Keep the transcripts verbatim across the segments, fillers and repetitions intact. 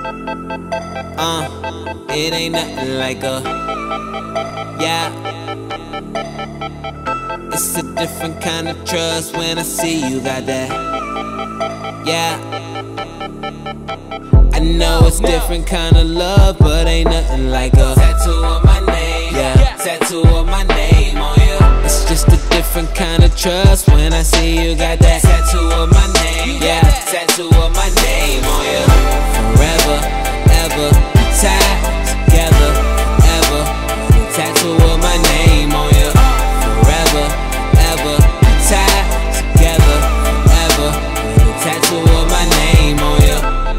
Uh, it ain't nothing like a, yeah. It's a different kind of trust when I see you got that, yeah. I know it's different kind of love, but ain't nothing like a tattoo of my name, yeah. Tattoo of my name on you. It's just a different kind of trust when I see you got that tattoo of my name, yeah. Tattoo of my name on you. Forever, ever, tied together, ever. Tattoo of my name on you. Forever, ever, tied together, ever. Tattoo of my name on you.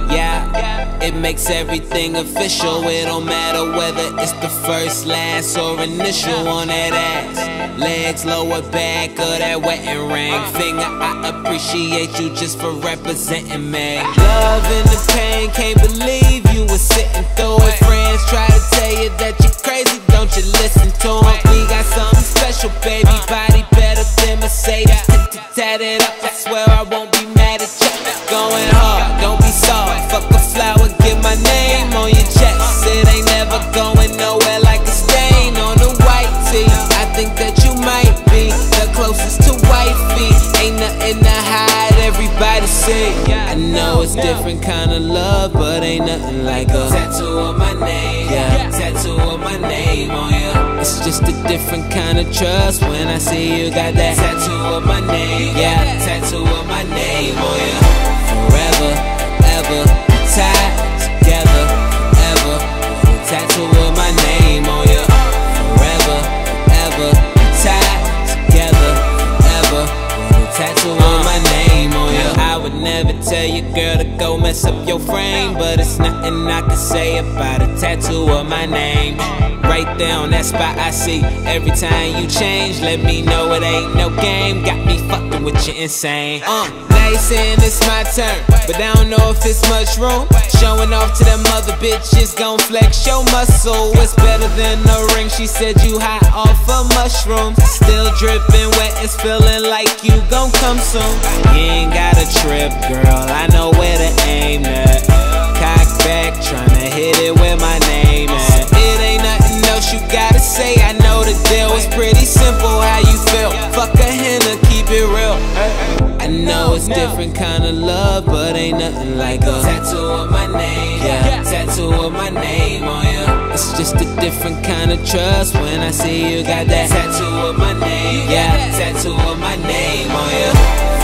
Yeah, it makes everything official. It don't matter whether it's the first, last, or initial on that ass. Legs, lower back, or that wedding ring. Finger, I appreciate you just for representing me. Love and the pain, can't believe you were sitting through it. Friends try to tell you that you're crazy, don't you listen to them. We got something special, baby, body better than Mercedes. Tatted up, I swear I won't be mad at you. Going hard, don't be soft. Fuck a flower, get my name on your chest. It ain't never going nowhere like a stain on the white tee. I think that you might be the closest to wifey. Ain't nothing to hide, everybody see. I know it's different kind of love, but ain't nothing like a tattoo of my name, yeah. Tattoo of my name on you. It's just a different kind of trust when I see you got that tattoo of my name, yeah. Tattoo of my name on you. Forever, ever, tied together, ever. Tattoo of my name on you. Forever, ever, tied together, ever. Tattoo of my name on you. I would never tell your girl to go mess up your frame, but it's nothing I can say about a tattoo of my name. Right there on that spot I see. Every time you change, let me know it ain't no game. Got me fucking with you insane. Uh, now you saying it's my turn, but I don't know if it's much room. Showing off to them other bitches, gon' flex your muscle. It's better than the ring, she said you hot off of mushrooms. Still dripping wet, it's feeling like you gon' come soon. You ain't got a trip, girl, I know where to aim at. Cock back, tryna hit it where my name at. It ain't nothing else you gotta say, I know the deal. It's pretty simple how you feel. Fuck a henna, keep it real. I know it's different kind of love, but ain't nothing like a tattoo of my name, yeah. Tattoo of my name on you. It's just a different kind of trust when I see you got that tattoo of my name, yeah. Tattoo of my name on you.